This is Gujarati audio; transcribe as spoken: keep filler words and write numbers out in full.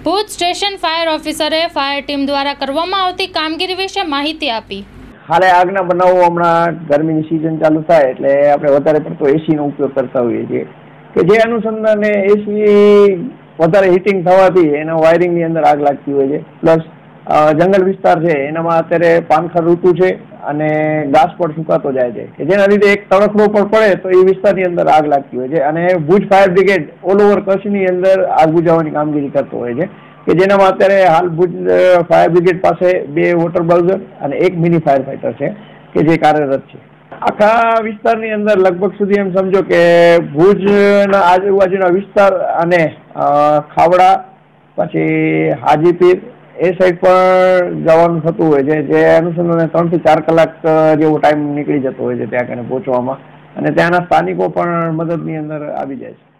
ભુજ સ્ટેશન ફાયર ઓફિસરે ફાયર ટીમ દ્વારા કરવામાં આવતી કામગીરી વિશે માહિતી આપી। હાલે આગના બનાવો હમણાં ગરમીની સિઝન ચાલુ થાય એટલે આપણે વધારે પડતો એસીનો ઉપયોગ કરતા હોઈએ છીએ કે જે અનુસંધાને એસી વધારે હીટિંગ થવાથી એના વાયરિંગની અંદર આગ લાગતી હોય છે। પ્લસ જંગલ વિસ્તાર છે એનામાં અત્યારે પાનખર ઋતુ છે અને ઘાસ પણ સુકાતો જાય છે કે જેના લીધે એક તણખડો પણ પડે તો એ વિસ્તારની અંદર આગ લાગતી હોય છે અને Bhuj fire brigade all over કચ્છની અંદર આગ બુઝાવવાની કામગીરી કરતો હોય છે કે જેનામાં અત્યારે હાલ ભુજ ફાયર બ્રિગેડ પાસે બે વોટર બાઉઝર અને એક મિની ફાયર ફાઈટર છે કે જે કાર્યરત છે। આખા વિસ્તારની અંદર લગભગ સુધી એમ સમજો કે ભુજના આજુબાજુના વિસ્તાર અને ખાવડા પછી હાજીપીર એ સાઈડ પર જવાનું થતું હોય છે જે અનુસંધાને ત્રણ થી ચાર કલાક જેવો ટાઈમ નીકળી જતો હોય છે ત્યાં કને પહોંચવામાં અને ત્યાંના સ્થાનિકો પણ મદદની અંદર આવી જાય છે।